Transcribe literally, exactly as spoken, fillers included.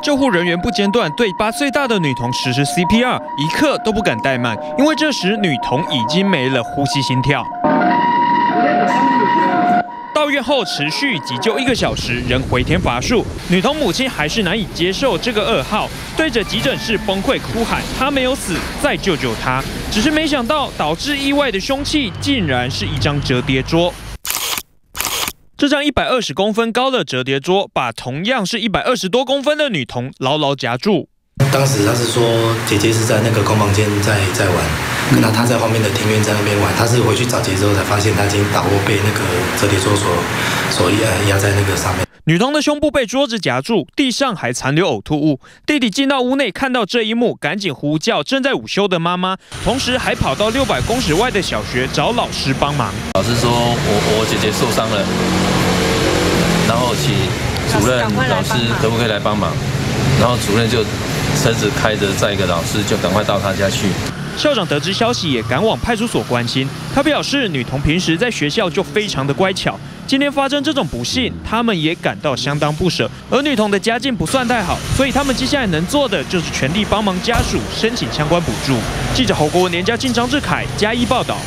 救护人员不间断对八岁大的女童实施 C P R， 一刻都不敢怠慢，因为这时女童已经没了呼吸心跳。 到院后持续急救一个小时，仍回天乏术。女童母亲还是难以接受这个噩耗，对着急诊室崩溃哭喊：“她没有死，再救救她！”只是没想到，导致意外的凶器竟然是一张折叠桌。这张一百二十公分高的折叠桌，把同样是一百二十多公分的女童牢牢夹住。 当时他是说，姐姐是在那个空房间在在玩。 跟他，他在后面的庭院在那边玩，他是回去找姐之后才发现，他已经倒卧被那个折叠桌所所压压在那个上面。 女童的胸部被桌子夹住，地上还残留呕吐物。弟弟进到屋内看到这一幕，赶紧呼叫正在午休的妈妈，同时还跑到六百公尺外的小学找老师帮忙。 老师说我我姐姐受伤了，然后请主任老师可不可以来帮忙？然后主任就车子开着载一个老师，就赶快到他家去。 校长得知消息也赶往派出所关心。他表示，女童平时在学校就非常的乖巧，今天发生这种不幸，他们也感到相当不舍。而女童的家境不算太好，所以他们接下来能做的就是全力帮忙家属申请相关补助。记者侯国文、连家进张志凯嘉义报道。